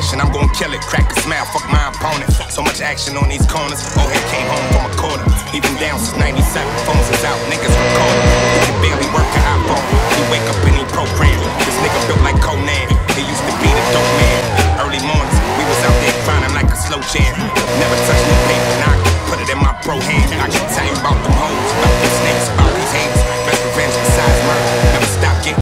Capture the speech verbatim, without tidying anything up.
action, I'm gon' kill it. Crack a smile, fuck my opponent. So much action on these corners. Old head came home from a quarter. Even down since ninety-seven, phones is out, niggas recording. He can barely work an iPhone. He wake up and he program. This nigga built like Conan.